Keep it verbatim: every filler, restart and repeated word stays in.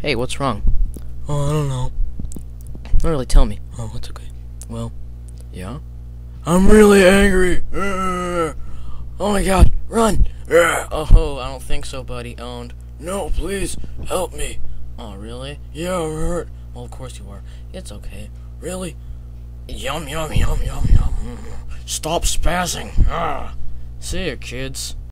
Hey, what's wrong? Oh, I don't know. Don't really tell me. Oh, it's okay. Well, yeah? I'm really angry. Uh, Oh my god, run! uh, Oh, I don't think so, buddy. Owned. no, please, help me. Oh, really? Yeah, I'm hurt. Well, of course you are. It's okay. Really? Yum, yum, yum, yum, yum. Stop spazzing. Ah. See ya, kids.